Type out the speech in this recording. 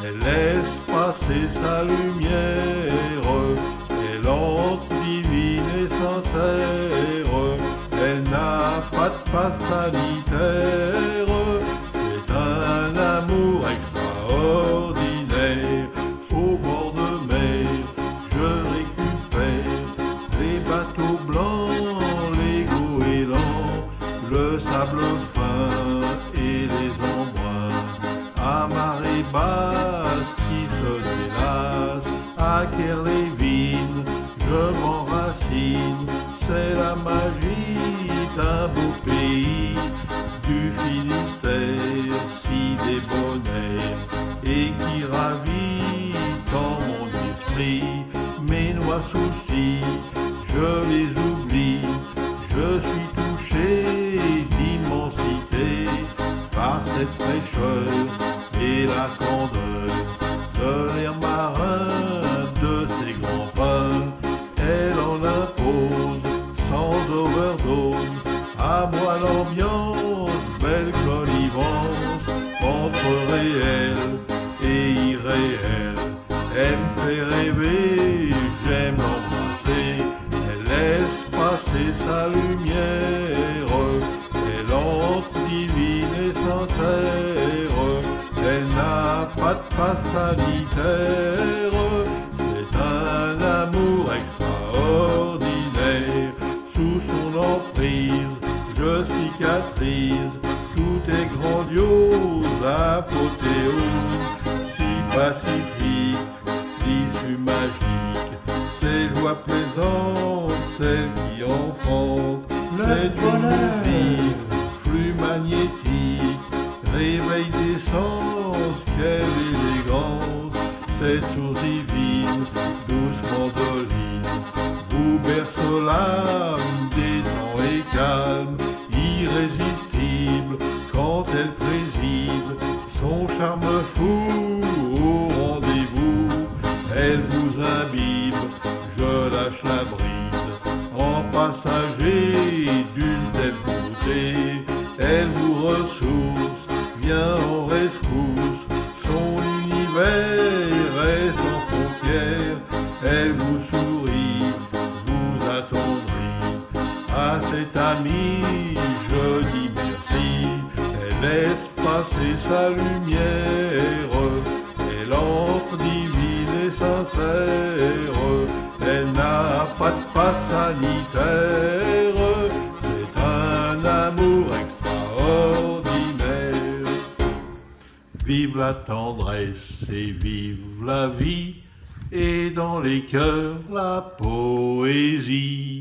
elle laisse passer sa lumière, elle entre divine et sincère, elle n'a pas de passe sanitaire, c'est un amour extraordinaire. Au bord de mer, je récupère les bateaux blancs, les goélands, le sable fin et les embruns, à marée basse qui se délasse, à Kerlévin, je m'enracine, c'est la magie d'un beau pays, du Finistère si débonnaire, et qui ravit dans mon esprit mes noirs soucis, je les oublie, je suis touché d'immensité par cette fraîcheur et la candeur de l'air marin, de ses grands pins. Elle en impose sans overdose, à moi l'ambiance, belle connivence entre réel et irréel. Elle me fait rêver, j'aime l'embrasser, elle laisse passer sa lumière, elle entre divine et sincère, elle n'a pas de passe sanitaire, c'est un amour extraordinaire. Sous son emprise, je cicatrise, tout est grandiose, apothéose, si pacifique, l'issue magique, ces joies plaisantes, celles qui enfantent, c'est une musique, flux magnétique, réveil des sens, quelle élégance, cette source divine, douce mandoline, vous berce l'âme des temps et calme, irrésistible quand elle préside, son charme fou au rendez-vous, elle vous imbibe, je lâche la bride, en passager d'une telle beauté, elle vous ressource, vient en rescousse, son univers est sans frontières, elle vous sourit, vous attendrit, à cette amie je dis merci, elle laisse passer sa lumière, elle entre divine et sincère, elle n'a pas de passe sanitaire, c'est un amour extraordinaire. Vive la tendresse et vive la vie, et dans les cœurs la poésie.